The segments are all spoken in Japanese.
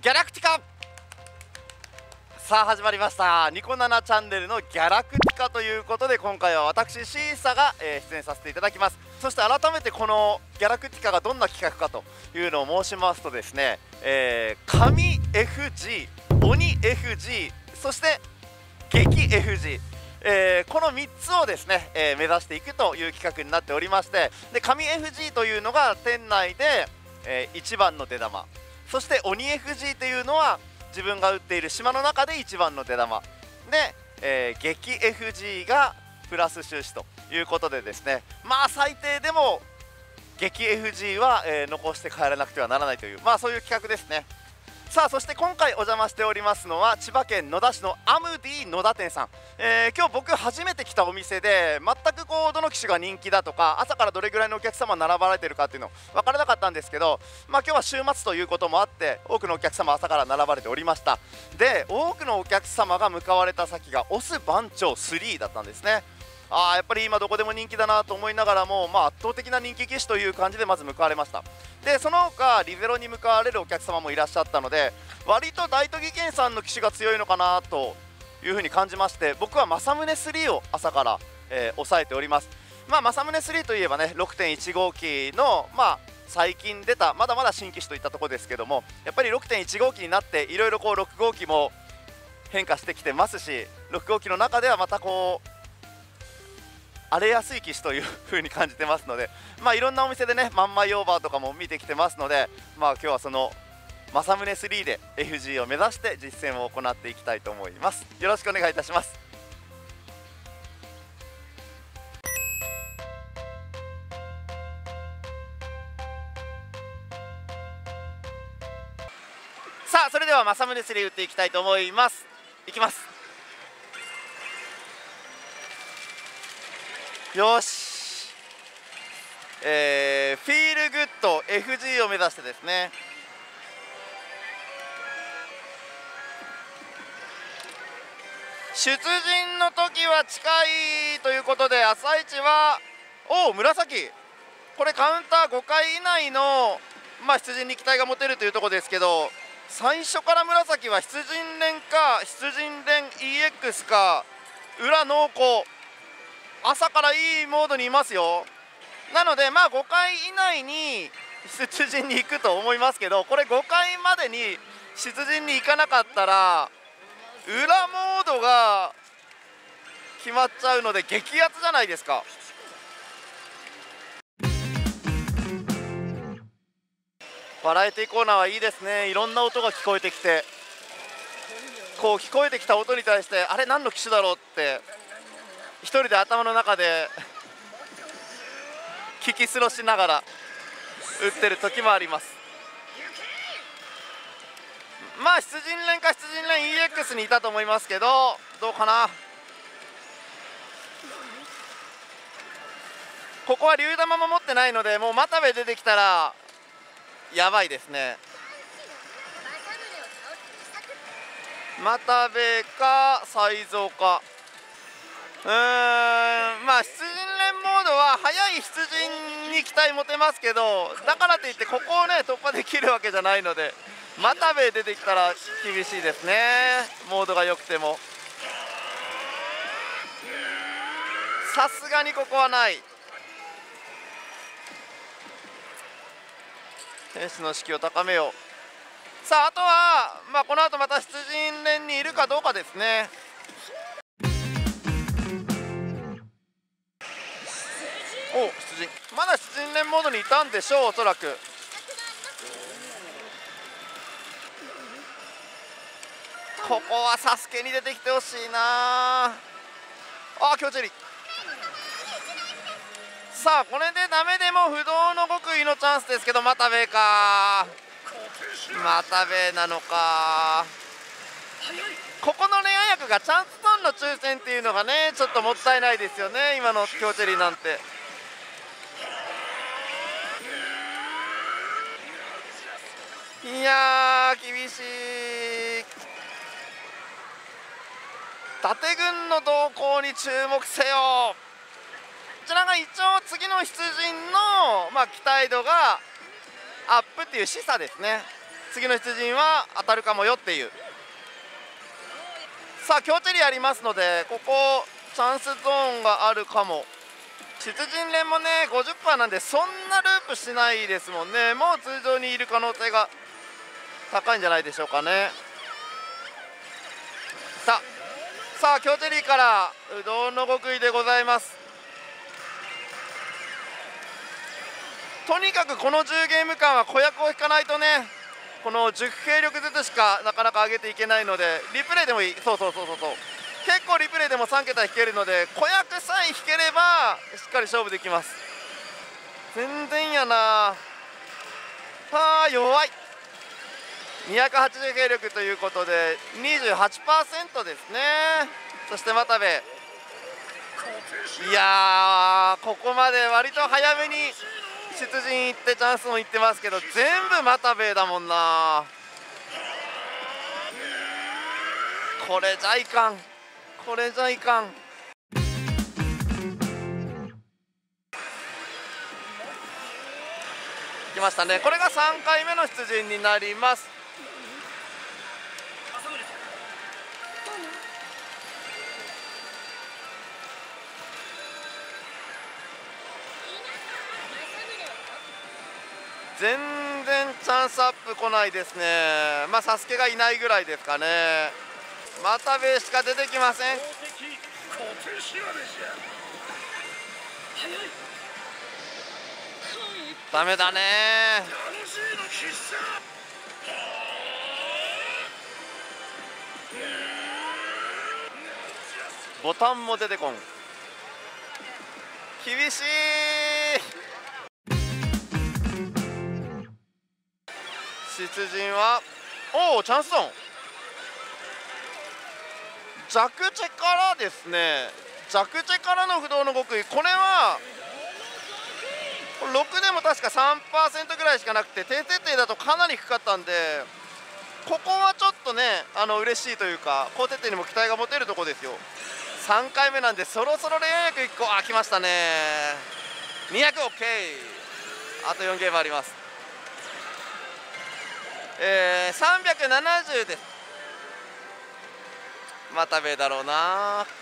ギャラクティカ。さあ始まりましたニコ7チャンネルのギャラクティカということで、今回は私シーサが、出演させていただきます。そして改めてこのギャラクティカがどんな企画かというのを申しますとですね、神 FG、 鬼 FG、 そして激 FG、この3つをですね、目指していくという企画になっておりまして、で神 FG というのが店内で、1番の出玉、そして鬼 FG というのは自分が打っている島の中で一番の出玉で、激 FG がプラス収支ということでですね、まあ最低でも激 FG は、残して帰らなくてはならないという、まあそういう企画ですね。さあそして今回お邪魔しておりますのは千葉県野田市のアムディ野田店さん、今日僕初めて来たお店で、全くこうどの機種が人気だとか朝からどれぐらいのお客様並ばれてるかっていうの分からなかったんですけど、まあ今日は週末ということもあって多くのお客様朝から並ばれておりました。で多くのお客様が向かわれた先がオス番長3だったんですね。やっぱり今どこでも人気だなと思いながらも、圧倒的な人気機種という感じでまず向かわれました。でその他リベロに向かわれるお客様もいらっしゃったので、割と大都議県産の機種が強いのかなというふうに感じまして、僕は政宗3を朝から、抑えております。政宗3といえばね 6.1 号機の最近出たまだまだ新機種といったところですけども、やっぱり 6.1 号機になっていろいろこう6号機も変化してきてますし、6号機の中ではまたこう荒れやすい機種という風に感じてますので、いろんなお店でね万枚オーバーとかも見てきてますので、今日はその政宗3で FG を目指して実践を行っていきたいと思います。よろしくお願いいたします。さあそれでは政宗3打っていきたいと思います。いきます。よし、フィールグッド FG を目指してですね、出陣の時は近いということで、朝一は紫、これカウンター5回以内の、出陣に期待が持てるというところですけど、最初から紫は出陣連か出陣連 EX か裏濃厚、朝からいいモードにいますよ。なので5回以内に出陣に行くと思いますけど、これ5回までに出陣に行かなかったら裏モードが決まっちゃうので激アツじゃないですか。バラエティコーナーはいいですね。いろんな音が聞こえてきて、こう聞こえてきた音に対してあれ何の機種だろうって一人で頭の中で聞きスロしながら打ってる時もあります。出陣連か出陣連 EX にいたと思いますけど、どうかな。ここは竜玉も持ってないので、もう又部出てきたらやばいですね。又部か才蔵か。出陣連モードは早い出陣に期待持てますけど、だからといってここをね突破できるわけじゃないので、又部出てきたら厳しいですね、モードが良くても。さすがにここはない。天使の士気を高めよう。さああとは、この後また出陣連にいるかどうかですね。出陣、まだ出陣連モードにいたんでしょう、おそらく。ここはサスケに出てきてほしいな。強チェリ。さあこれでダメでも不動の極意のチャンスですけど、又部か、又部なのか。ここのレア役がチャンストーンの抽選っていうのがねちょっともったいないですよね、今の強チェリなんて。いやー厳しい。伊達軍の動向に注目せよ。こちらが一応次の出陣の、期待度がアップっていう示唆ですね。 次の出陣は当たるかもよっていう。さあ強チェリありますので、ここチャンスゾーンがあるかも。出陣連もね 50% なんでそんなループしないですもんね。もう通常にいる可能性が高いんじゃないでしょうかね。さあ強チェリーからうどんの極意でございます。とにかくこの10ゲーム間は子役を引かないとね、この10兵力ずつしかなかなか上げていけないので、リプレイでもいい。そう結構リプレイでも3桁引けるので、子役さえ引ければしっかり勝負できます。全然やなあ、弱い。280兵力ということで 28% ですね。そして又部、いやーここまで割と早めに出陣行ってチャンスも行ってますけど、全部又部だもんな。これじゃいかん、これじゃいかん。来ましたね。これが3回目の出陣になります。全然チャンスアップ来ないですね。まあサスケがいないぐらいですかね。又部しか出てきません。ダメだね。ボタンも出てこん。厳しい。出陣はおおチャンスゾーン。弱チェからですね、弱チェからの不動の極意、これは6でも確か 3% ぐらいしかなくて、低設定だとかなり低かったんで、ここはちょっとね嬉しいというか、高設定にも期待が持てるところですよ。3回目なんでそろそろレア役1個来ましたね。200 OK。 あと4ゲームあります。370です。又部だろうな。お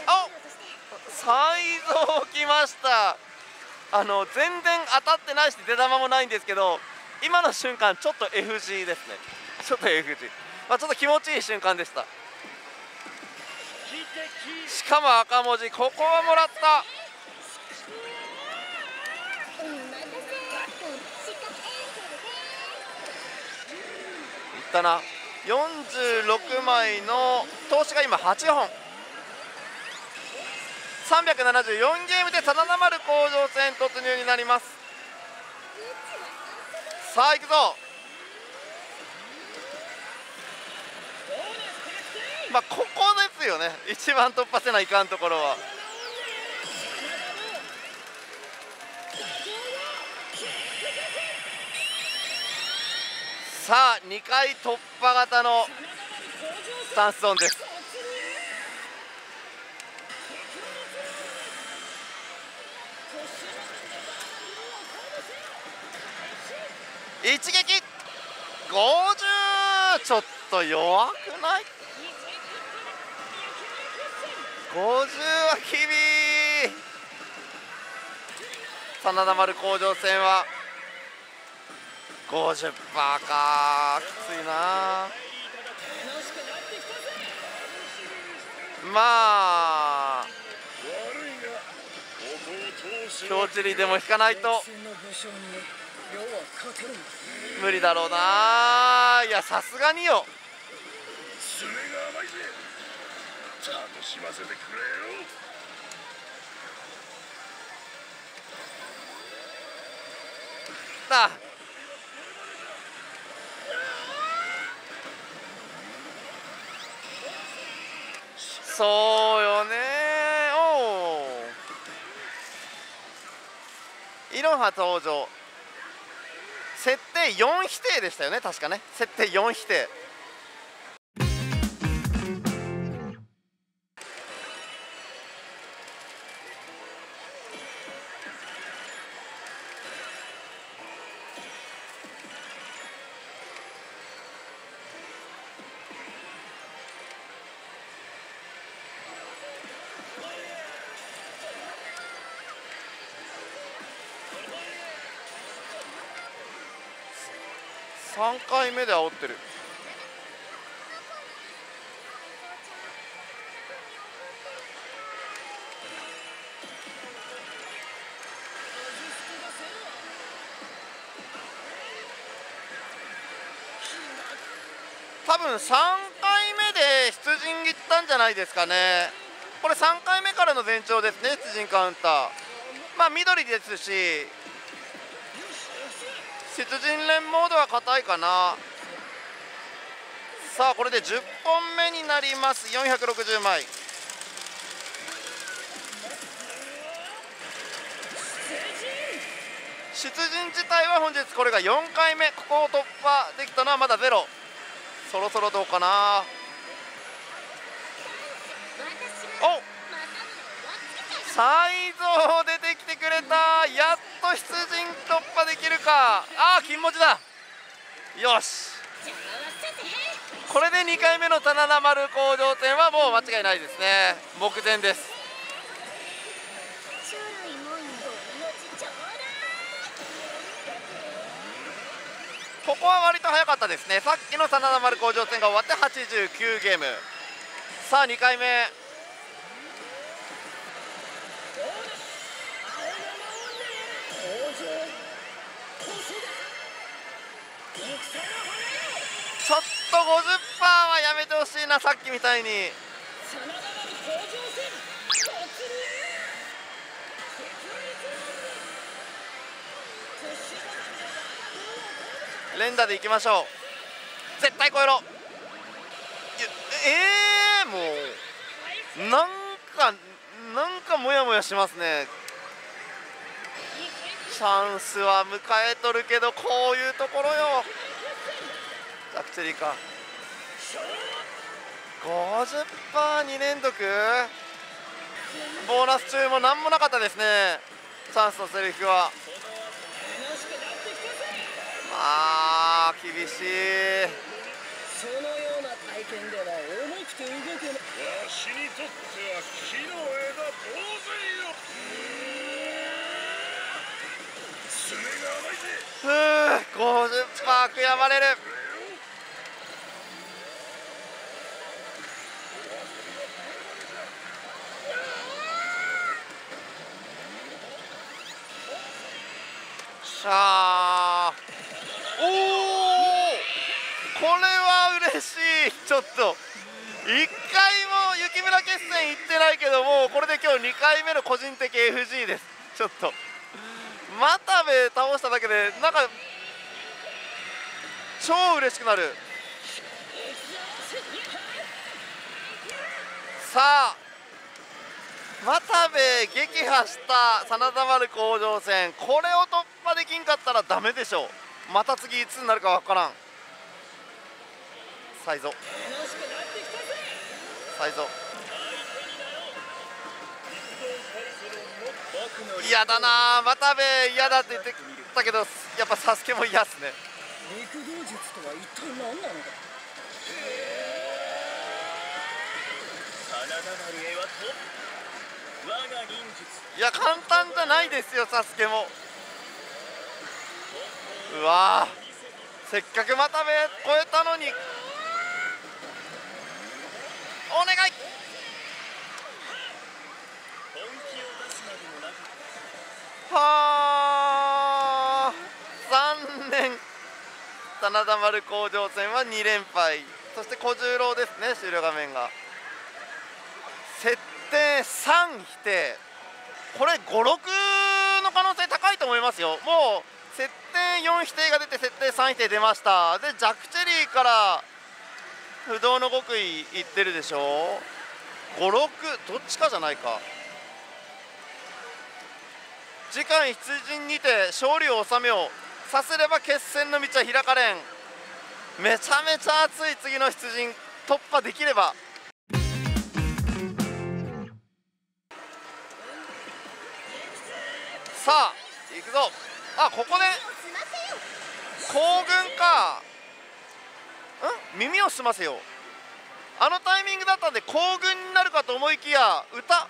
才蔵来ました。全然当たってないし出玉もないんですけど、今の瞬間ちょっと F 字ですね。ちょっと F 字、ちょっと気持ちいい瞬間でした。しかも赤文字、ここはもらった。いったな。46枚の投資が今8本。374ゲームで真田丸甲状戦突入になります。さあ行くぞ。ここですよね、一番突破せないかんところは。さあ2回突破型のスタンスゾーンです。一撃50、ちょっと弱くない？ 50 は厳しい。真田丸甲状戦は50%か、きついな。まあ強チェリーでも引かないと無理だろうな。いやさすがによ。楽しませてくれよ。だそうよね。おお、イロハ登場。設定4否定でしたよね、確かね。設定4否定。 3回目で煽ってる。多分3回目で出陣いったんじゃないですかね。これ3回目からの前兆ですね、出陣カウンター。まあ緑ですし、出陣連モードは硬いかな。さあこれで10本目になります。460枚。出陣自体は本日これが4回目。ここを突破できたのはまだゼロ。そろそろどうかな。お、才蔵出てきてくれた。やっと出陣突破できるか。ああ金文字だ。よし、これで2回目の棚田丸工場店はもう間違いないですね。目前です。ここは割と早かったですね。さっきの棚田丸工場戦が終わって89ゲーム。さあ2回目。ちょっと 50% はやめてほしいな、さっきみたいに。連打でいきましょう。絶対超えろ。もうなんかモヤモヤしますね。チャンスは迎えとるけど、こういうところよ。ジャクチェリーか。 50%2 連続。ボーナス中も何もなかったですね。チャンスのセリフは。あー厳しい。 そのような体験では重くて動けない。わしにとっては木の枝当然よ。爪が甘いぜ。 50% 悔やまれる。さあ、おお、これは嬉しい。ちょっと1回も雪村決戦行ってないけども、これで今日2回目の個人的 FG です。ちょっと又部倒しただけでなんか超嬉しくなる。さあ又部撃破した真田丸工場戦、これを突破できんかったらダメでしょう。また次いつになるかわからん。才蔵嫌だな。又部嫌だって言ってたけど、やっぱサスケも嫌っすね。 陸道術とは一体何なのだ。真田丸へはと我が忍術。 いや簡単じゃないですよ、サスケも。うわー、せっかく又部超えたのに。お願い。はあ残念。真田丸工場戦は2連敗。そして小十郎ですね、終了画面が。設定3否定。これ5、6の可能性高いと思いますよ。もう設定4否定が出て設定3否定出ました。でジャクチェリーから不動の極意いってるでしょ。5、6どっちかじゃないか。次回出陣にて勝利を収めよう。さすれば決戦の道は開かれん。めちゃめちゃ熱い次の出陣突破できれば。さあ行くぞ。あ、ここで行軍か。耳を澄ませよ。あのタイミングだったんで行軍になるかと思いきや歌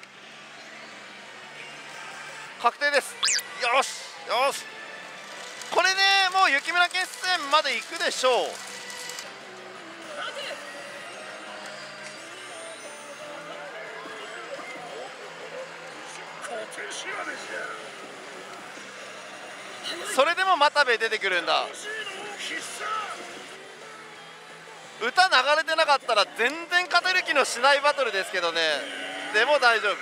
確定です。よしよし、これでもう雪村村決戦まで行くでしょう。それでも又部出てくるんだ。歌流れてなかったら全然勝てる気のしないバトルですけどね。でも大丈夫。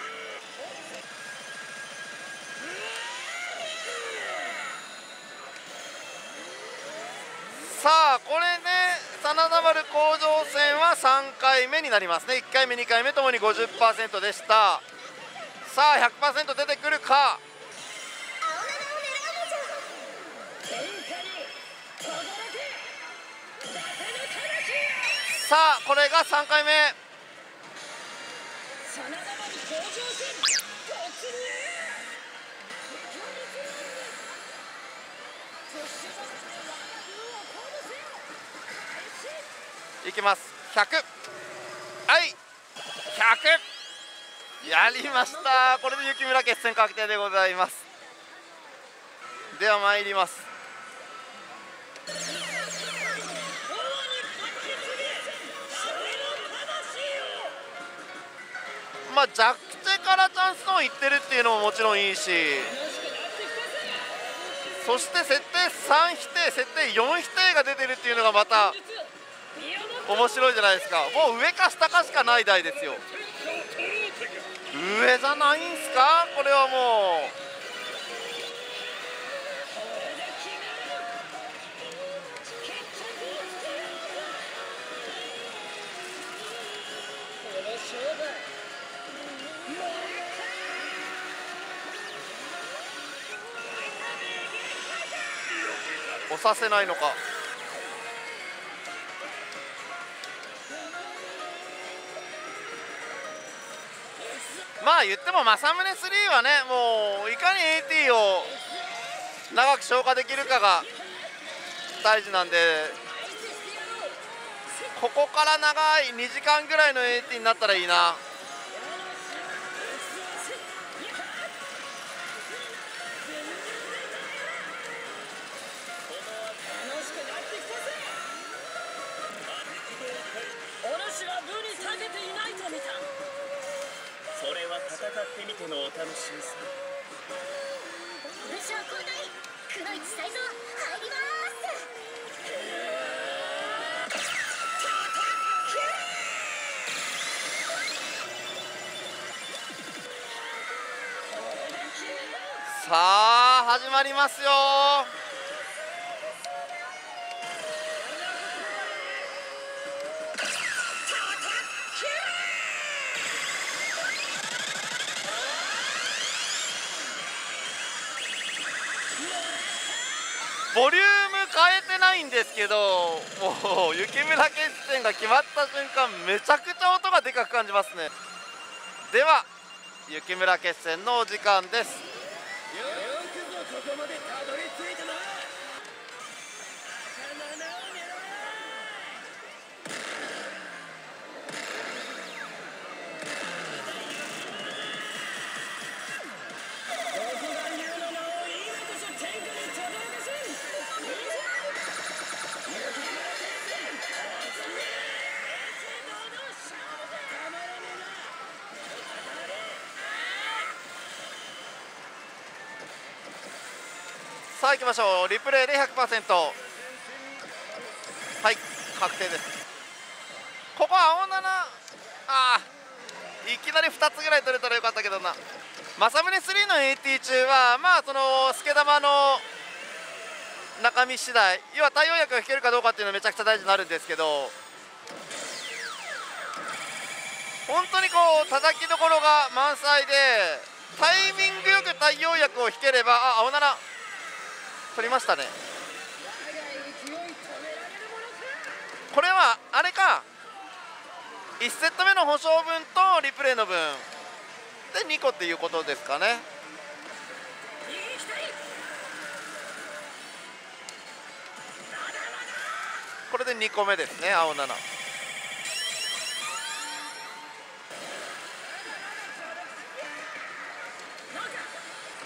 さあこれで真田丸甲状戦は3回目になりますね。1回目2回目ともに 50% でした。さあ 100% 出てくるか。さあこれが3回目。いきます。100、はい100、やりました。これで雪村決戦確定でございます。では参ります。まあ弱手からチャンスゾーンいってるっていうのももちろんいいし、そして設定3否定設定4否定が出てるっていうのがまた面白いじゃないですか。もう上か下かしかない台ですよ。上じゃないんすかこれはもう。押させないのか。まあ言っても政宗3はね、もういかに AT を長く消化できるかが大事なんで、ここから長い2時間ぐらいの AT になったらいいな。 それは戦ってみてのお楽しみさ。 武将交代、くのいち才蔵入ります。 さあ始まりますよ。ボリューム変えてないんですけど、もう雪村決戦が決まった瞬間めちゃくちゃ音がでかく感じますね。では雪村決戦のお時間です。 よくぞここまでたどり着いたな。 さあ行きましょう。リプレイで 100%。 はい確定です。ここ青7、いきなり2つぐらい取れたらよかったけどな。政宗3の AT 中はまあその助玉の中身次第、要は対応薬が引けるかどうかっていうのはめちゃくちゃ大事になるんですけど、本当にこう叩きどころが満載でタイミングよく対応薬を引ければ、青7取りましたね。これはあれか、1セット目の保証分とリプレイの分で2個っていうことですかね。これで2個目ですね、青7。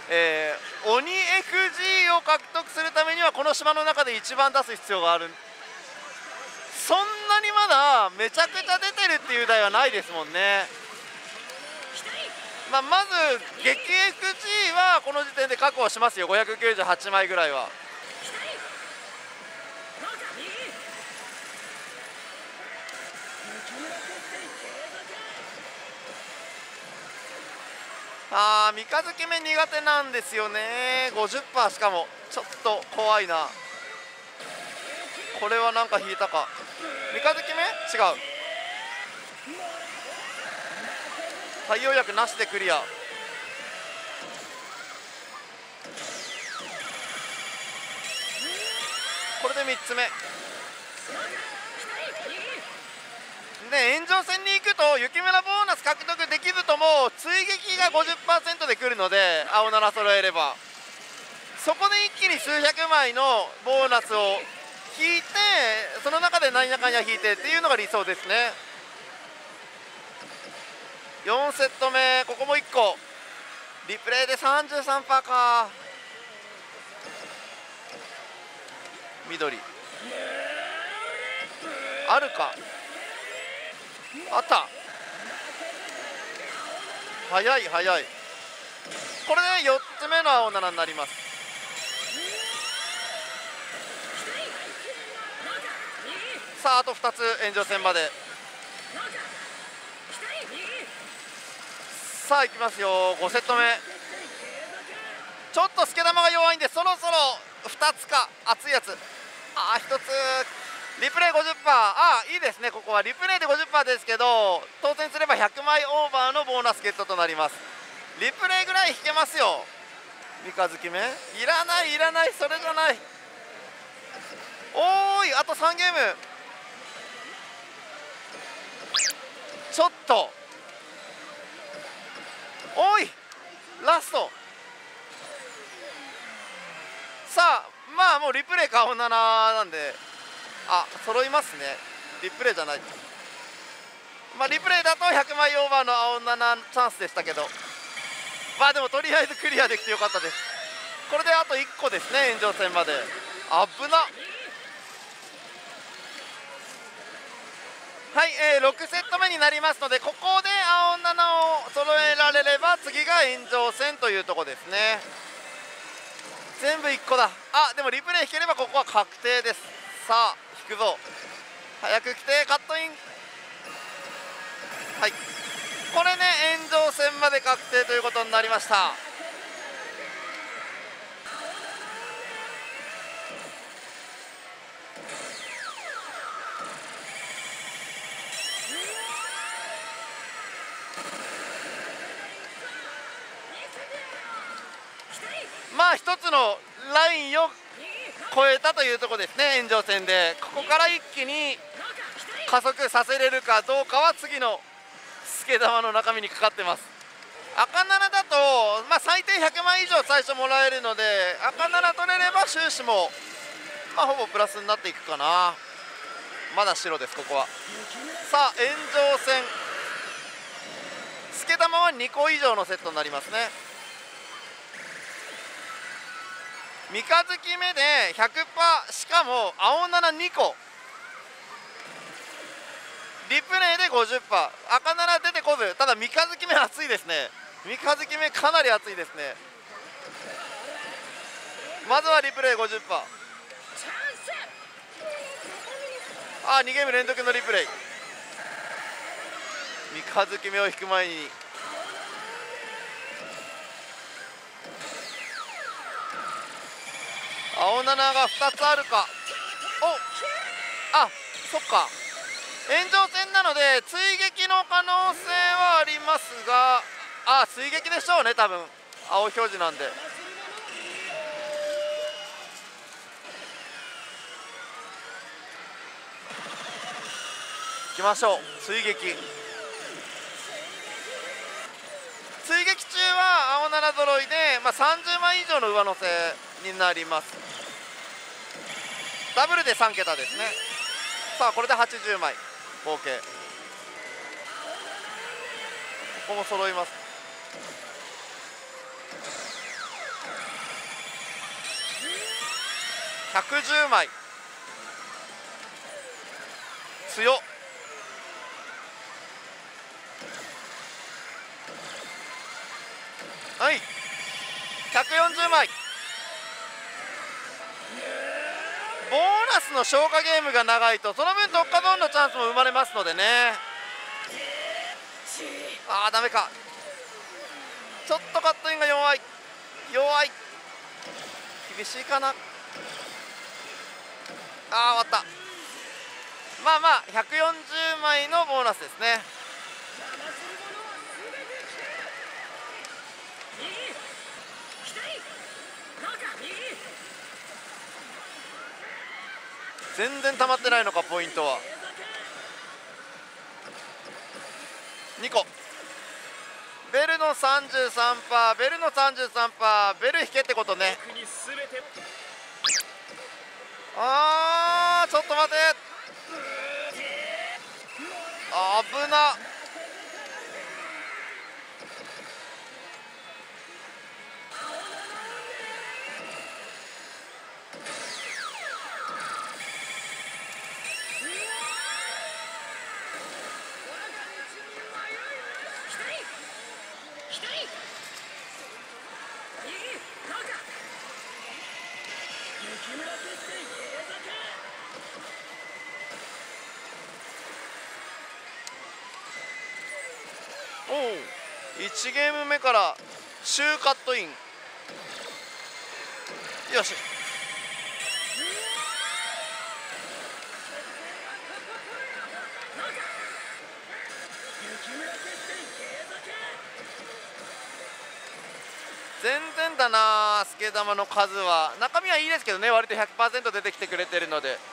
鬼 FG を獲得するためにはこの島の中で一番出す必要がある。そんなにまだめちゃくちゃ出てるっていう台はないですもんね。まず激 FG はこの時点で確保しますよ。598枚ぐらいは。三日月目苦手なんですよね。 50% しかもちょっと怖いな。これはなんか引いたか。三日月目違う。太陽薬なしでクリア。これで3つ目で、炎上戦に行くと雪村ボーナス獲得できずとも追撃が 50% でくるので、青7揃えればそこで一気に数百枚のボーナスを引いて、その中で何やかんや引いてっていうのが理想ですね。4セット目、ここも1個リプレイで 33% か。緑あるか。あった。早い早い。これで4つ目の青7になります。さああと2つ炎上戦まで。さあいきますよ。5セット目ちょっとスケ玉が弱いんで、そろそろ2つか熱いやつ。1つリプレイ 50%。 いいですね。ここはリプレイで 50% ですけど、当選すれば100枚オーバーのボーナスゲットとなります。リプレイぐらい引けますよ。三日月目いらないいらない、それじゃない。おーい、あと3ゲーム。ちょっとおいラスト。さあもうリプレイか青7なんで、揃いますね。リプレイじゃない。リプレイだと100枚オーバーの青7チャンスでしたけど、でもとりあえずクリアできてよかったです。これであと1個ですね、炎上戦まで。危な。はい、6セット目になりますので、ここで青7を揃えられれば次が炎上戦というところですね。全部1個だ。でもリプレイ引ければここは確定です。さあ引くぞ。早く来てカットイン。はい、これね炎上戦まで確定ということになりました。一つのラインを超えたというところですね。炎上戦でここから一気に加速させれるかどうかは次のスケ玉の中身にかかってます。赤7だと、最低100枚以上最初もらえるので、赤7取れれば収支もほぼプラスになっていくかな。まだ白ですここは。さあ炎上戦スケ玉は2個以上のセットになりますね。三日月目で 100%、 しかも青72個リプレイで 50%、 赤7出てこず。ただ三日月目熱いですね。三日月目かなり熱いですね。まずはリプレイ 50%。 2ゲーム連続のリプレイ。三日月目を引く前に青7が2つあるか。そっか炎上戦なので追撃の可能性はありますが、追撃でしょうね多分。青表示なんで。いきましょう。追撃中は青7揃いで、30枚以上の上乗せになります。ダブルで3桁ですね。さあこれで80枚合計。ここも揃います。 110枚強っ。はい、140枚。ボーナスの消化ゲームが長いとその分特化ゾーンのチャンスも生まれますのでね。あーダメか、ちょっとカットインが弱い厳しいかな。終わった。まあまあ140枚のボーナスですね。全然溜まってないのかポイントは。2個ベルの 33%、ベルの 33%、ベル引けってことね。ちょっと待て、危な。1ゲーム目からシューカットイン。よし、全然だな。スケ玉の数は中身はいいですけどね、割と 100% 出てきてくれてるので。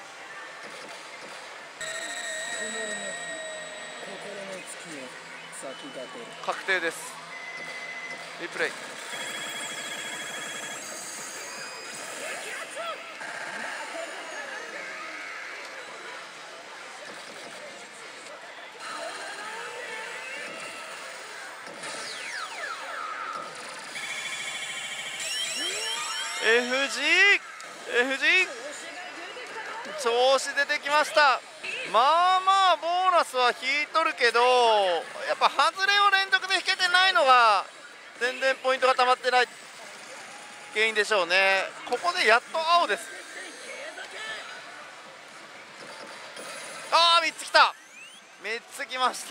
確定です。リプレイ。FG 調子出てきました。まあまあボーナスは引いとるけど、やっぱ外れを連続で引けてないのが全然ポイントが溜まってない原因でしょうね。ここでやっと青です。3つきた。3つきました。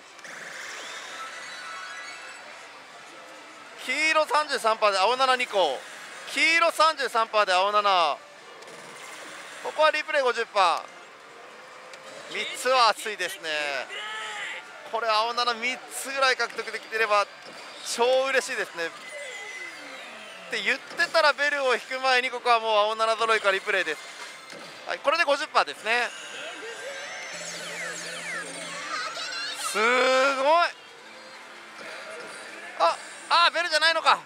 黄色 33% で青7 2個、黄色 33% で青7。ここはリプレイ 50%。3つは熱いですね。これ青73つぐらい獲得できてれば超嬉しいですね。って言ってたらベルを引く前にここはもう青7揃いからリプレイです。はい、これで 50% ですね。すごい。ベルじゃないのか。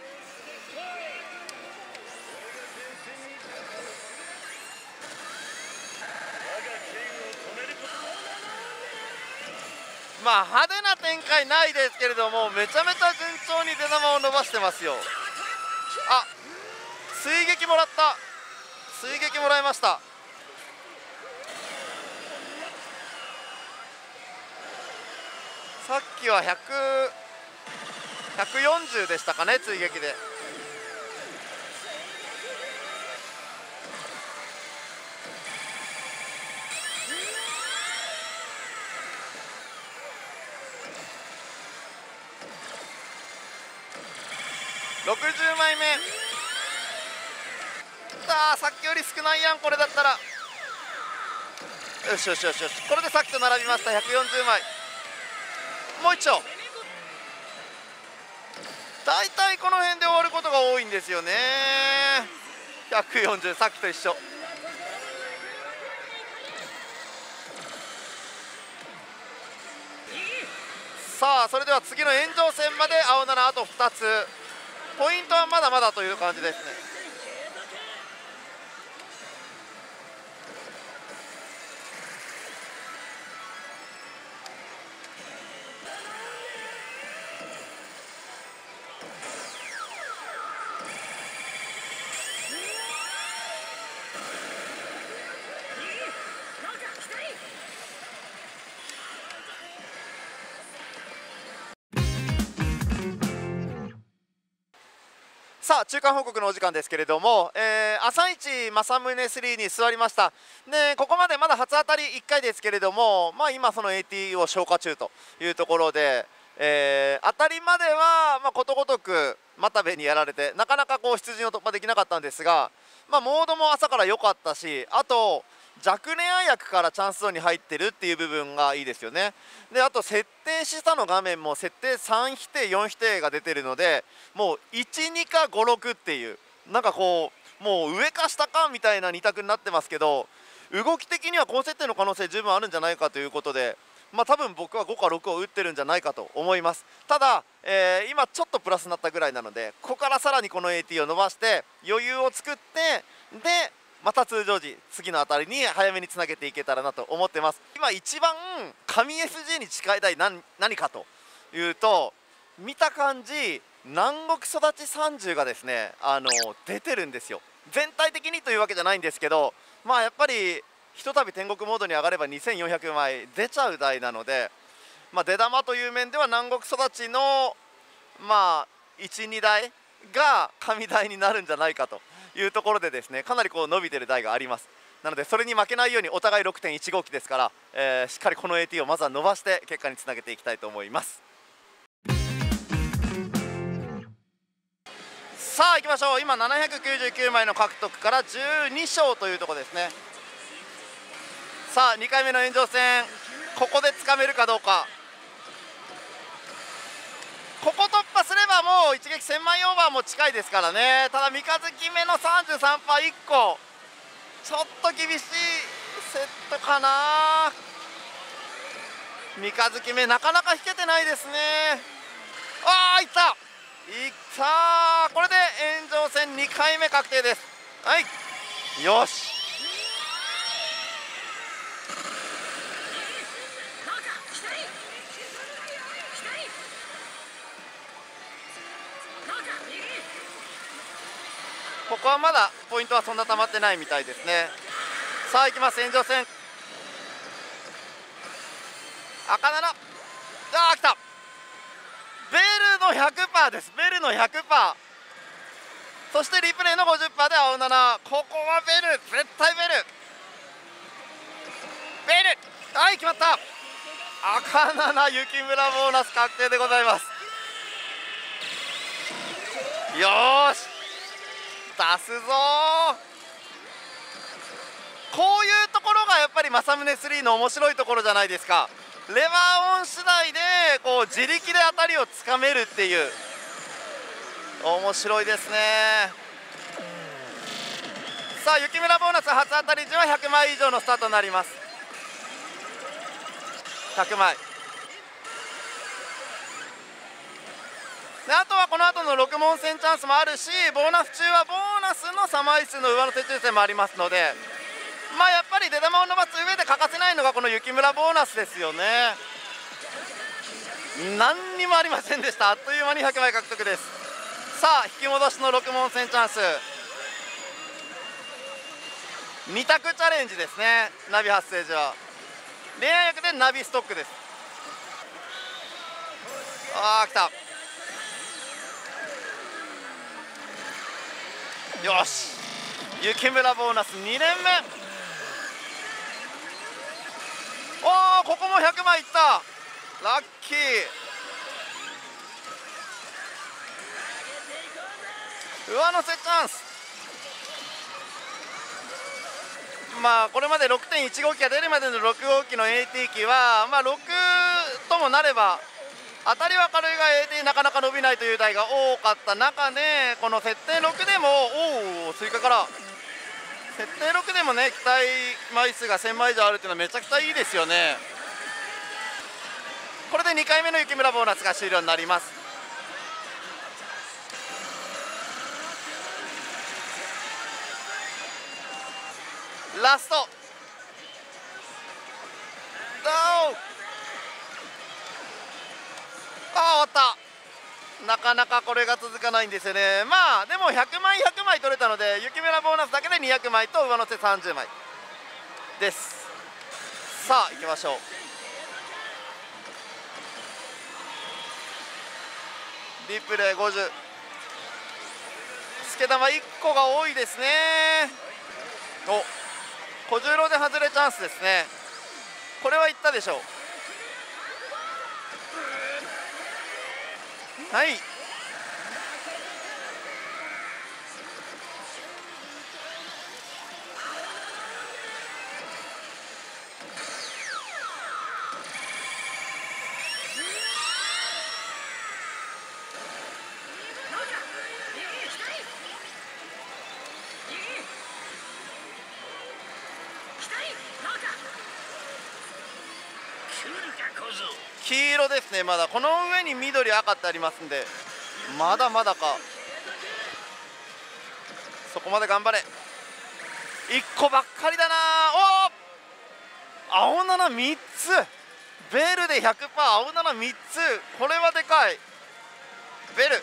まあ派手な展開ないですけれども、めちゃめちゃ順調に出玉を伸ばしてますよ。追撃もらった。追撃もらいました。さっきは140でしたかね、追撃で。60枚目。さっきより少ないやん、これだったら。よしよしよしよし、これでさっきと並びました。140枚。もう一丁。大体この辺で終わることが多いんですよね。140、さっきと一緒。さあそれでは次の延長戦まで青7あと2つ。ポイントはまだまだという感じですね。 さあ中間報告のお時間ですけれども、朝一正宗3に座りました。でここまでまだ初当たり1回ですけれども、今その AT を消化中というところで、当たりまではことごとく又部にやられてなかなかこう出陣を突破できなかったんですが、モードも朝から良かったし、あと弱恋愛役からチャンスゾーンに入ってるっていう部分がいいですよね。であと設定下の画面も設定3否定4否定が出てるので、もう12か56っていう、なんかこうもう上か下かみたいな2択になってますけど、動き的には高設定の可能性十分あるんじゃないかということで、多分僕は5か6を打ってるんじゃないかと思います。ただ、今ちょっとプラスになったぐらいなので、ここからさらにこの AT を伸ばして余裕を作って、でまた通常時次のあたりに早めにつなげていけたらなと思ってます。今一番神 SG に近い台何かというと、見た感じ南国育ち30がですね出てるんですよ。全体的にというわけじゃないんですけど、やっぱりひとたび天国モードに上がれば2400枚出ちゃう台なので、出玉という面では南国育ちの12台が神台になるんじゃないかというところでですね、かなりこう伸びてる台があります。なのでそれに負けないようにお互い 6.15 期ですから、しっかりこの AT をまずは伸ばして結果につなげていきたいと思います。さあ行きましょう。今799枚の獲得から12勝というところですね。さあ2回目の延長戦、ここでつかめるかどうか。ここ突破すればもう一撃1000枚オーバーも近いですからね。ただ三日月目の 33%1 個ちょっと厳しいセットかな。三日月目なかなか引けてないですね。ああいったいった、これで延長戦2回目確定です。はい、よし。ここはまだポイントはそんな溜まってないみたいですね。さあ行きます、延長戦。赤7、来た、ベルの 100% です。ベルの 100%、 そしてリプレイの 50% で青7。ここはベル、絶対ベル、はい決まった。赤7雪村ボーナス確定でございます。よーし出すぞー。こういうところがやっぱり正宗3の面白いところじゃないですか。レバーオン次第でこう自力で当たりをつかめるっていう、面白いですね。さあ雪村ボーナス初当たり時は100枚以上のスタートになります。100枚で、あとはこの後の6問戦チャンスもあるし、ボーナス中はボーナスの3枚数の上乗せ抽選もありますので、やっぱり出玉を伸ばす上で欠かせないのがこの雪村ボーナスですよね。何にもありませんでした。あっという間に100枚獲得です。さあ引き戻しの6問戦チャンス、2択チャレンジですね。ナビ発生時は恋愛役でナビストックです。来た、よし雪村ボーナス2年目。ここも100枚いった、ラッキー。上乗せチャンス。これまで 6.15 機が出るまでの6号機の AT 機は、6ともなれば当たりは軽いが AT なかなか伸びないという台が多かった中で、この設定6でも追加から設定6でもね、期待枚数が1000枚以上あるっていうのはめちゃくちゃいいですよね。これで2回目の雪村ボーナスが終了になります。ラスト終わった。なかなかこれが続かないんですよね。でも100枚100枚取れたので、雪村ボーナスだけで200枚と上乗せ30枚です。さあ行きましょう。リプレイ50、 助玉1個が多いですね。お、小十郎で外れチャンスですね。これはいったでしょう。はい、黄色ですね。まだこの上に緑赤ってありますんで、まだまだか。そこまで頑張れ。1個ばっかりだな。お青73つ、ベルで 100%、 青73つ、これはでかい。ベル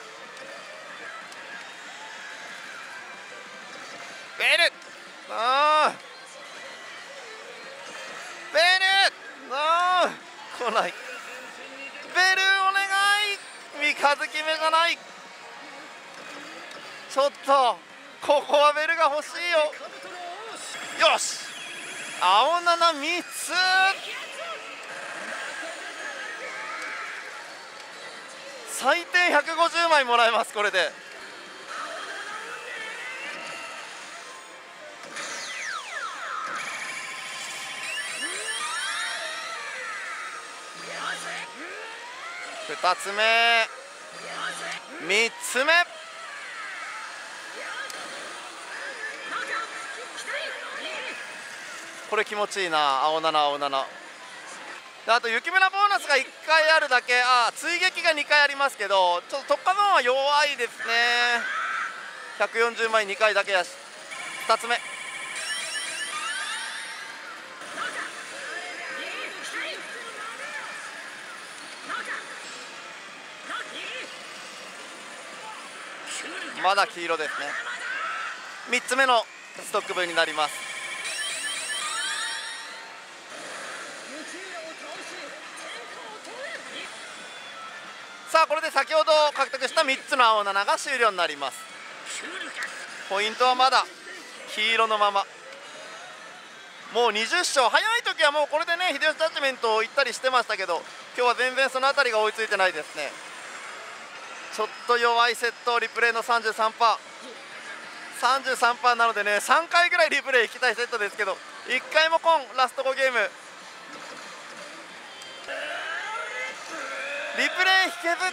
ベル来ない。ベルお願い、三日月目じゃない。ちょっとここはベルが欲しいよ。よし、青73つ。最低150枚もらえます。これで2つ目、3つ目。これ気持ちいいな。青7、青7で、あと雪村ボーナスが1回あるだけ。追撃が2回ありますけど、ちょっと特化ゾーンは弱いですね。140枚2回だけやし。2つ目、まだ黄色ですね。3つ目のストック分になります。さあ、これで先ほど獲得した3つの青7が終了になります。ポイントはまだ黄色のまま。もう20勝、早い時はもうこれでね、秀吉ジャッジメントを行ったりしてましたけど、今日は全然その辺りが追いついてないですね。ちょっと弱いセット、リプレイの 33%、33% なのでね、3回ぐらいリプレイ行きたいセットですけど、1回もラスト5ゲームリプレイ引けず。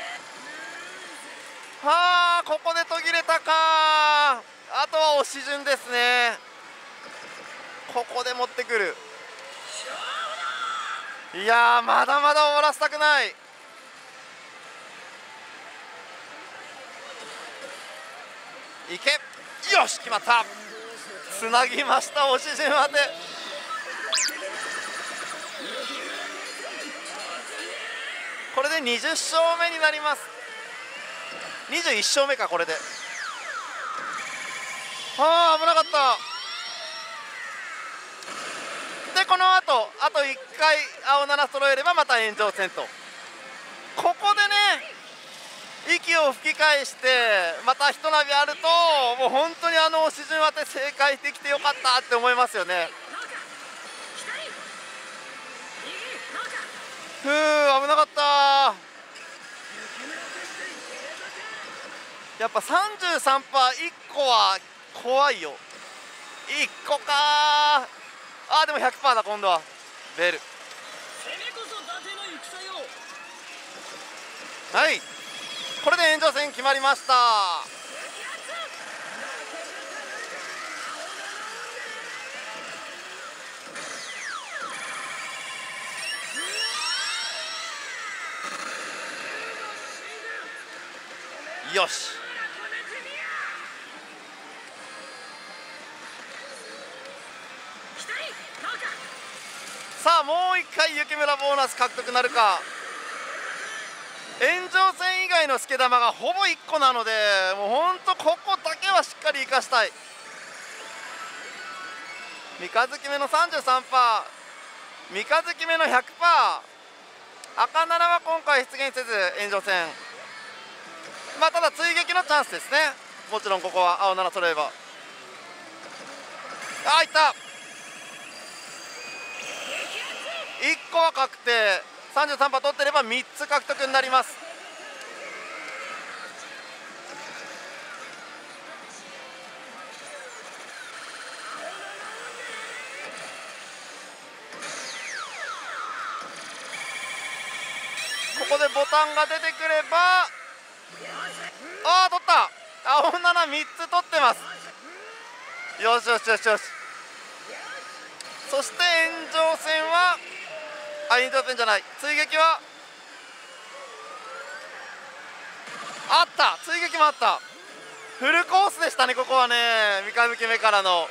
はあ、ここで途切れたか。あとは押し順ですね。ここで持ってくる。いやー、まだまだ終わらせたくない。いけ、よし、決まった。つなぎました。押し順当て。これで20勝目になります。21勝目か、これで。はあ、危なかった。で、この後あと1回青7揃えればまた延長戦と。ここでね、息を吹き返してまたひとナビあると、もう本当に押し順当て正解できてよかったって思いますよね。危なかった。やっぱ 33%1 個は怖いよ。1個か。でも 100% だ。今度はベル。はい、これで延長戦決まりました。よし、さあもう1回雪村ボーナス獲得なるか。延長戦以外の助玉がほぼ1個なので、もうほんとここだけはしっかり生かしたい。三日月目の 33%、 三日月目の 100%、 赤7は今回出現せず延長戦。ただ追撃のチャンスですね。 もちろんここは青7揃えば。あ、いった。1個は確定。33パ取ってれば3つ獲得になります。ここでボタンが出てくれば、ああ取った。青73つ取ってます。よしよしよしよし。そして炎上戦は炎上戦じゃない、追撃はあった。追撃もあった。フルコースでしたね。ここはね、三日月目からの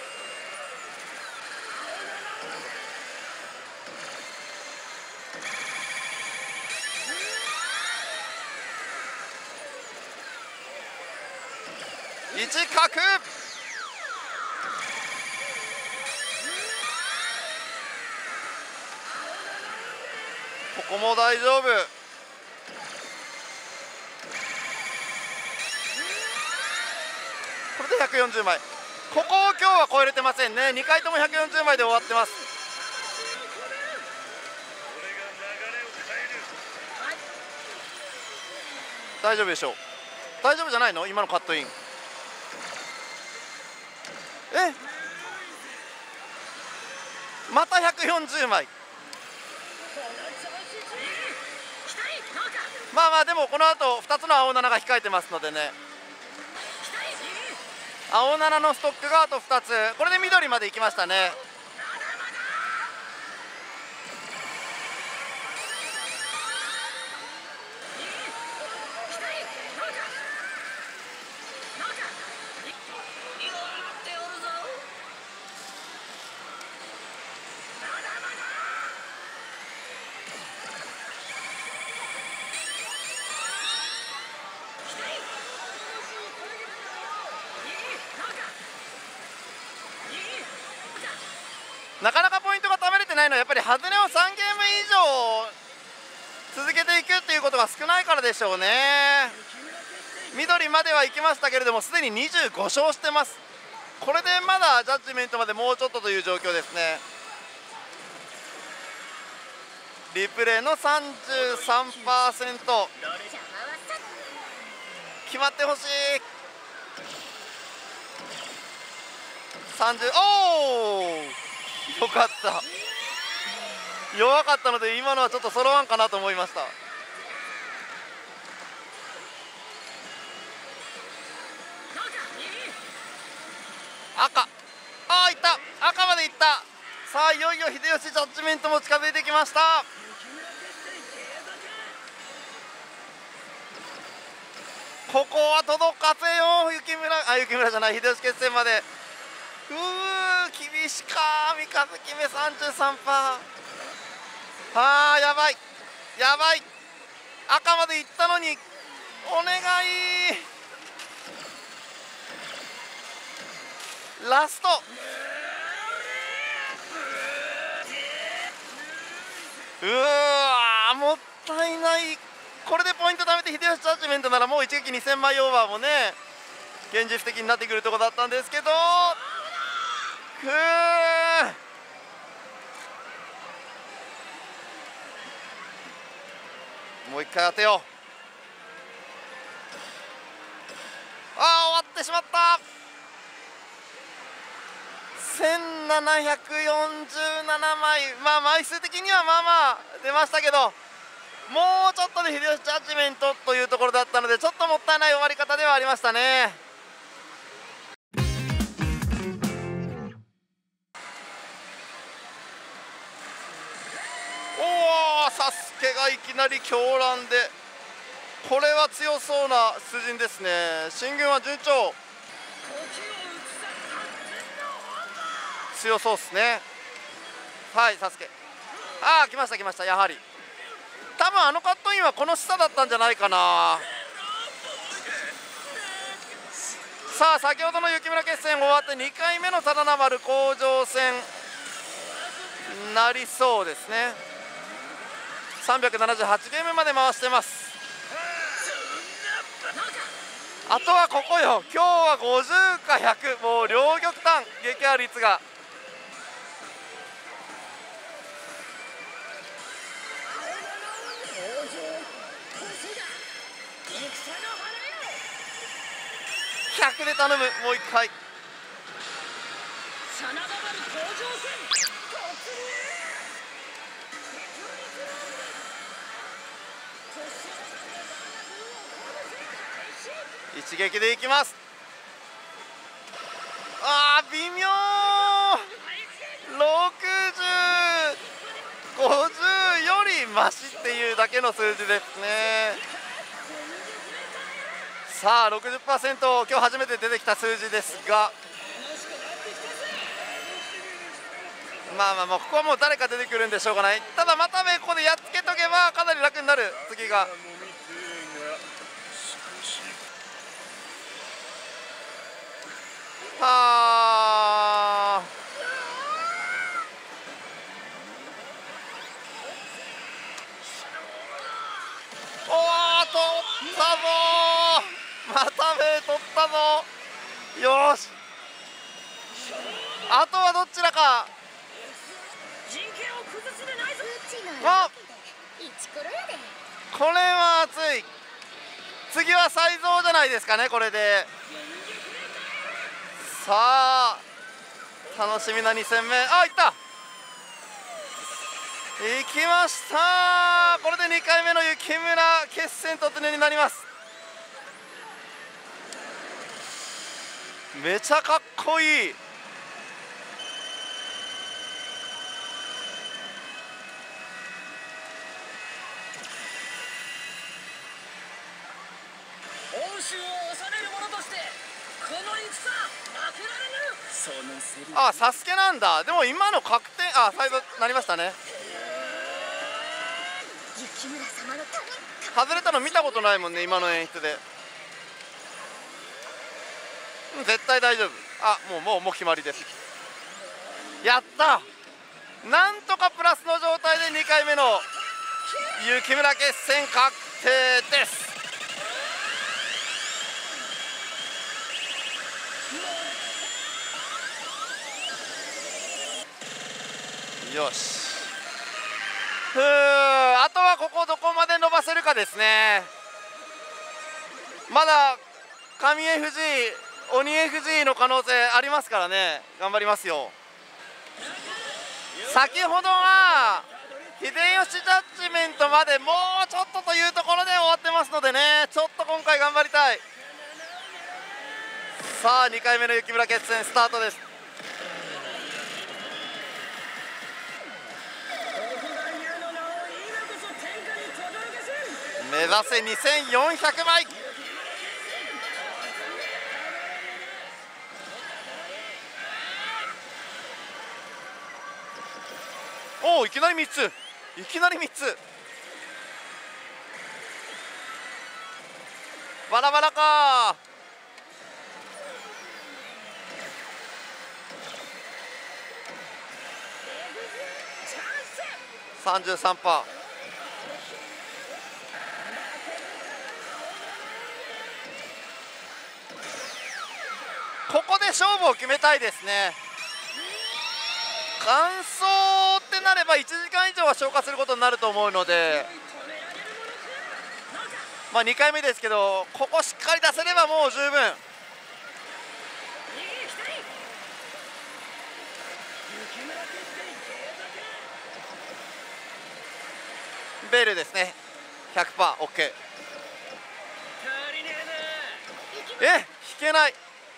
一角。ここも大丈夫。これで140枚。ここを今日は超えれてませんね。2回とも140枚で終わってます。大丈夫でしょう。大丈夫じゃないの？今のカットイン。また140枚。まあまあ、でもこの後2つの青7が控えてますのでね。青7のストックがあと2つ。これで緑まで行きましたね。なかなかポイントが貯めれてないのはやっぱり外れを3ゲーム以上続けていくっていうことが少ないからでしょうね。緑までは行きましたけれども、すでに25勝してます。これでまだジャッジメントまでもうちょっとという状況ですね。リプレイの 33%、 決まってほしい。30、おおよかった。弱かったので今のはちょっと揃わんかなと思いました。赤、ああいった。赤までいった。さあいよいよ秀吉ジャッジメントも近づいてきました。ここは届かせよ。雪村じゃない、秀吉決戦まで。厳しか。三日月目 33%。あーやばいやばい。赤まで行ったのにお願い。ラスト。もったいない。これでポイント貯めて秀吉ジャッジメントならもう一撃2000枚オーバーもね現実的になってくるところだったんですけど、もう一回当てよう。終わってしまった。1747枚。まあ枚数的にはまあまあ出ましたけど、もうちょっとで秀吉ジャッジメントというところだったので、ちょっともったいない終わり方ではありましたね。おお、サスケがいきなり狂乱で、これは強そうな出陣ですね。進軍は順調。強そうですね。はい、サスケ。来ました来ました。やはり多分あのカットインはこの下だったんじゃないかな。さあ先ほどの雪村決戦終わって2回目の定名丸甲状戦なりそうですね。378ゲームまで回してます。 あとはここよ。今日は50か100、もう両極端撃破率が。100で頼む、もう一回。一撃でいきます。あー、微妙。60、50よりマシっていうだけの数字ですね。さあ 60% 今日初めて出てきた数字ですが、まあまあまあここはもう誰か出てくるんでしょうがない。ただまたここでやっつけとけばかなり楽になる。次がはー、おー、取ったぞー。また目取ったぞ。よし、あとはどちらか。あ、これは熱い。次は才蔵じゃないですかね、これで。さあ楽しみな2戦目。あ、いった、いきました。これで2回目の雪村決戦突入になります。めちゃかっこいい。あ、サスケなんだ。でも今の確定、あ、最後なりましたね。外れたの見たことないもんね、今の演出で。絶対大丈夫。あ、もう決まりです。やった。なんとかプラスの状態で2回目の雪村決戦確定です。よし、あとはここどこまで伸ばせるかですね。まだ神 FG、鬼 FG の可能性ありますからね。頑張りますよ。先ほどは秀吉ジャッジメントまでもうちょっとというところで終わってますのでね、ちょっと今回頑張りたい。さあ2回目の雪村決戦スタートです。目指せ2400枚。おお、いきなり3つ、いきなり3つ。バラバラか。33%。ここで勝負を決めたいですね。完走ってなれば1時間以上は消化することになると思うので、まあ2回目ですけど、ここしっかり出せればもう十分。ベルですね、 100%OK。 引けない。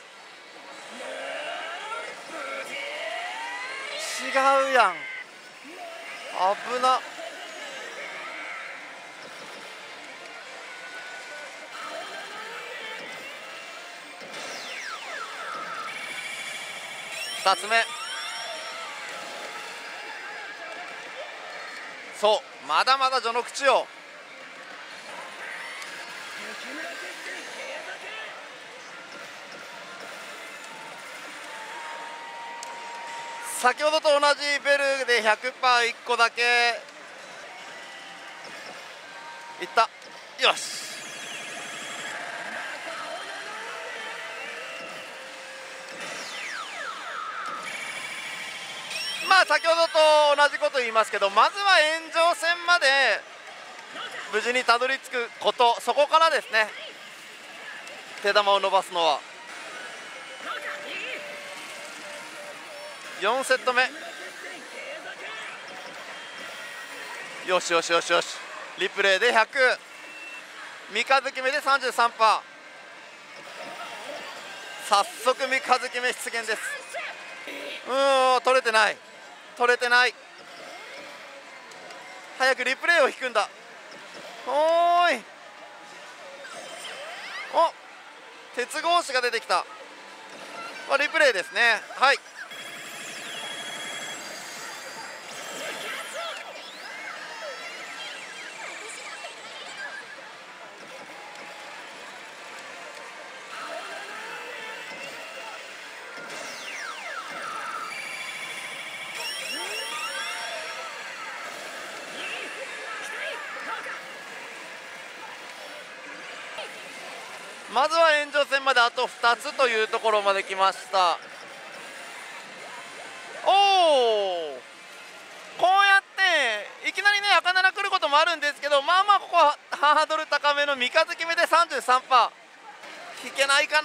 違うやん、危な。2つ目。そう、まだまだ序の口よ。先ほどと同じベルで 100%1 個だけいった。よし、 あ先ほどと同じこと言いますけど、まずは炎上戦まで無事にたどり着くこと、そこからですね、手玉を伸ばすのは。4セット目、よしよしよしよし、リプレイで100、三日月目で 33%、早速三日月目出現です。取れてない、取れてない、早くリプレイを引くんだ。おーい、お、鉄格子が出てきた。リプレイですね。はい、まずは延長戦まであと2つというところまで来ました。おお、こうやっていきなりね赤7来ることもあるんですけど、まあまあここはハードル高めの三日月目で 33%、 引けないかな。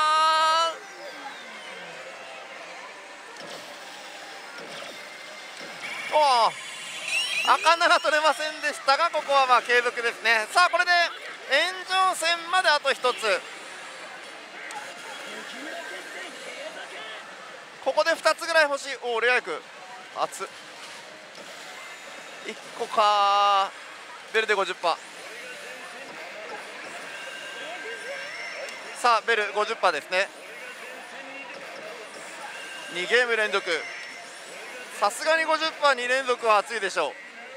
おお、赤7取れませんでしたが、ここはまあ継続ですね。さあこれで炎上戦まであと1つ、ここで2つぐらい欲しい。おお、レア役熱っ、1個か。ベルで 50%、 さあベル 50% ですね。2ゲーム連続、さすがに 50%2 連続は熱いでしょう。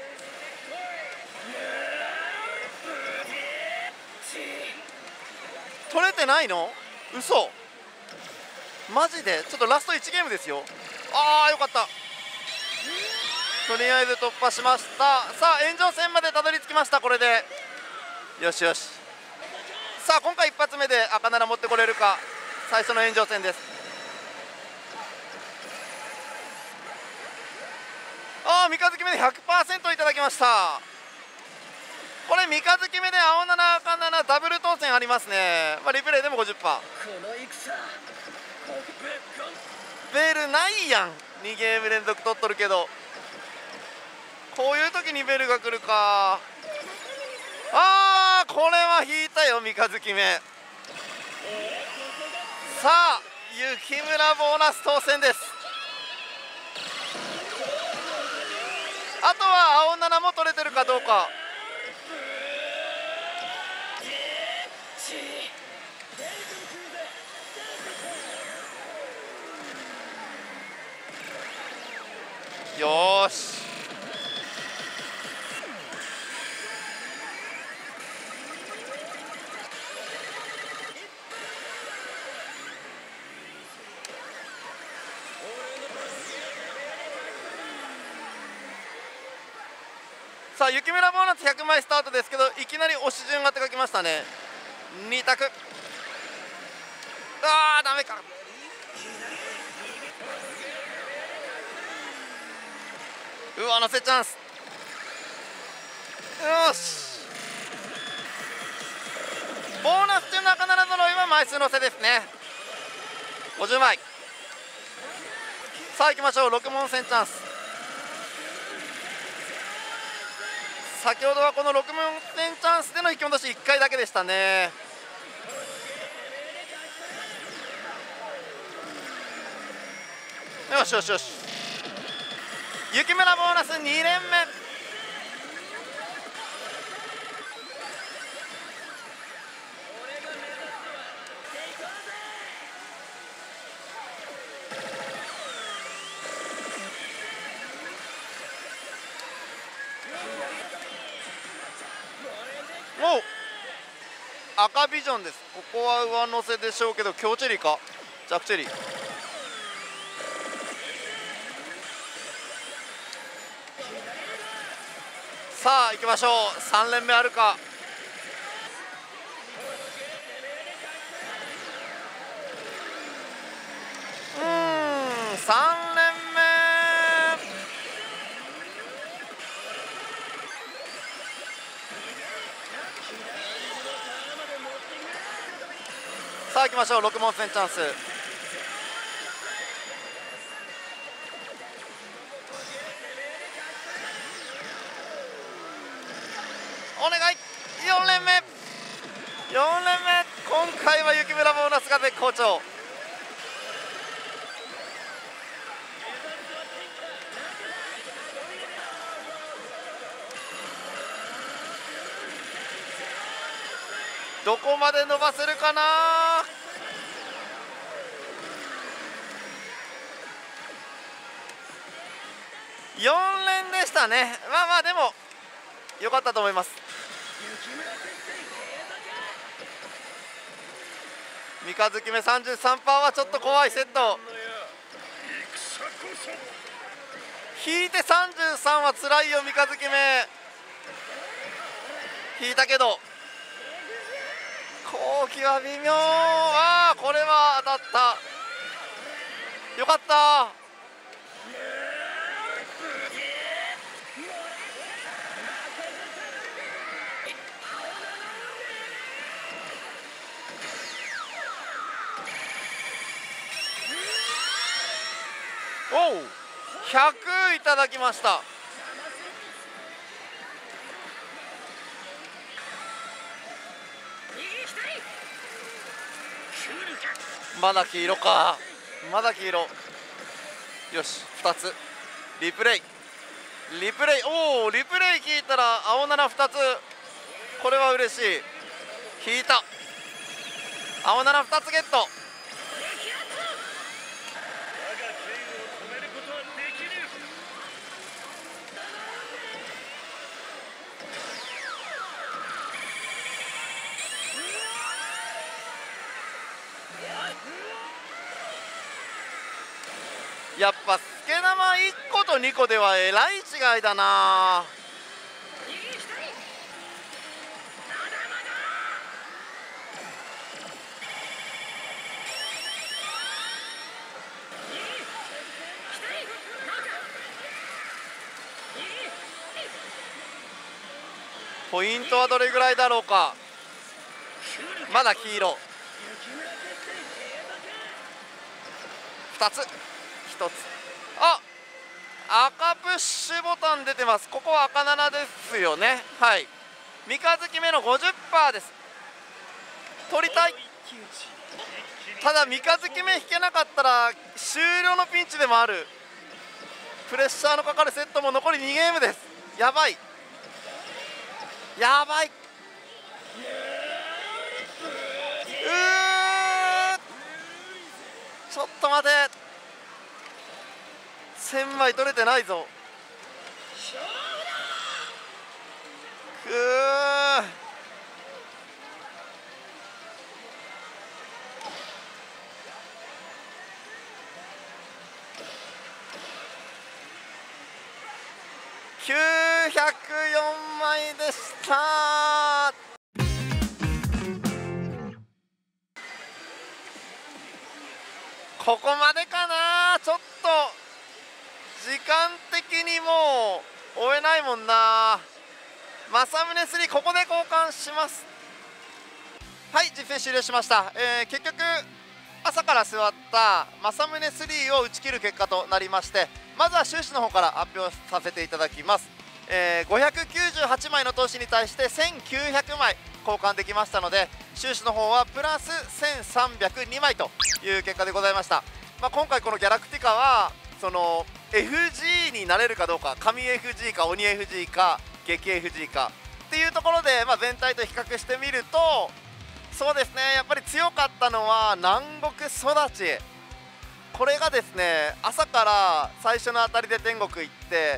取れてないの？嘘、マジで？ちょっとラスト1ゲームですよ。ああよかった、とりあえず突破しました。さあ延長戦までたどり着きました。これでよしよし。さあ今回一発目で赤7持ってこれるか。最初の延長戦です。ああ三日月目で 100% いただきました。これ三日月目で青7赤7ダブル当選ありますね。リプレイでも 50%。 ベルないやん、2ゲーム連続取っとるけど。こういう時にベルが来るか。あー、これは引いたよ三日月目。さあ雪村ボーナス当選です。あとは青7も取れてるかどうか。よーし、さあ雪村ボーナス100枚スタートですけど、いきなり押し順がって書きましたね。2択、あーダメか。上乗せチャンス。よし、ボーナス中の赤7揃いは枚数乗せですね。50枚。さあ行きましょう、6問戦チャンス。先ほどはこの6問戦チャンスでの引き戻し1回だけでしたね。よしよしよし、雪村ボーナス2連目。おう、赤ビジョンです。ここは上乗せでしょうけど強チェリーか弱チェリー。さあ行きましょう、3連目あるか。3連さあ行きましょう、6問戦チャンス。お願い。4連目、4連目、今回は雪村ボーナスが絶好調。どこまで伸ばせるかな。4連でしたね。まあまあでも良かったと思います。三日月目 33% はちょっと怖いセット。引いて33は辛いよ。三日月目引いたけど後期は微妙。ああ、これは当たった。よかった。おう、100いただきました。まだ黄色か、まだ黄色。よし、2つリプレイ、リプレイ。おお、リプレイ聞いたら青72つ。これは嬉しい。引いた。青72つゲット。やっぱスケ玉1個と2個ではえらい違いだな。ポイントはどれぐらいだろうか。まだ黄色2つ、1つ。あ、赤プッシュボタン出てます。ここは赤7ですよね。はい、三日月目の 50% です。取りたい。ただ三日月目引けなかったら終了のピンチでもある。プレッシャーのかかるセットも残り2ゲームです。やばい、やばい。ちょっと待て、1000枚取れてないぞ。くー、904枚でした。ここまでかな。ちょっと時間的にもう追えないもんな。正宗3ここで交換します。はい、実践終了しました。結局朝から座った正宗3を打ち切る結果となりまして、まずは収支の方から発表させていただきます。598枚の投資に対して1900枚交換できましたので、収支の方はプラス1302枚という結果でございました。今回このギャラクティカはその FG になれるかどうか、神 FG か鬼 FG か激 FG かっていうところで、全体と比較してみると、そうですね、やっぱり強かったのは南国育ち。これがですね、朝から最初の当たりで天国行って、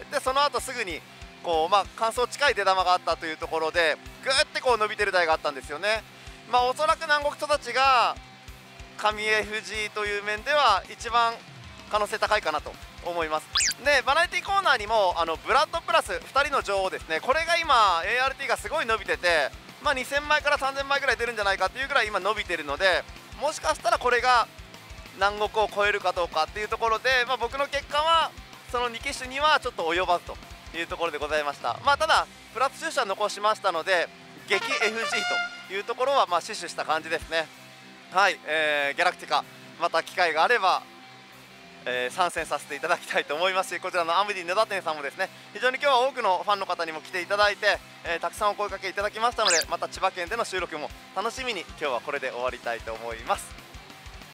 でその後すぐにこう乾燥近い出玉があったというところで、ぐーってこう伸びてる台があったんですよね。おそらく南国育ちが神 FG という面では一番可能性高いかなと思います。でバラエティコーナーにもブラッドプラス2人の女王ですね、これが今 ART がすごい伸びてて、2000枚から3000枚ぐらい出るんじゃないかっていうぐらい今伸びてるので、もしかしたらこれが南国を超えるかどうかっていうところで、僕の結果はその2機種にはちょっと及ばずというところでございました。ただプラス収支は残しましたので、激 FG というところは死守した感じですね。 はい、ギャラクティカまた機会があれば、参戦させていただきたいと思いますし、こちらのアムディ野田店さんもですね、非常に今日は多くのファンの方にも来ていただいて、たくさんお声かけいただきましたので、また千葉県での収録も楽しみに今日はこれで終わりたいと思います。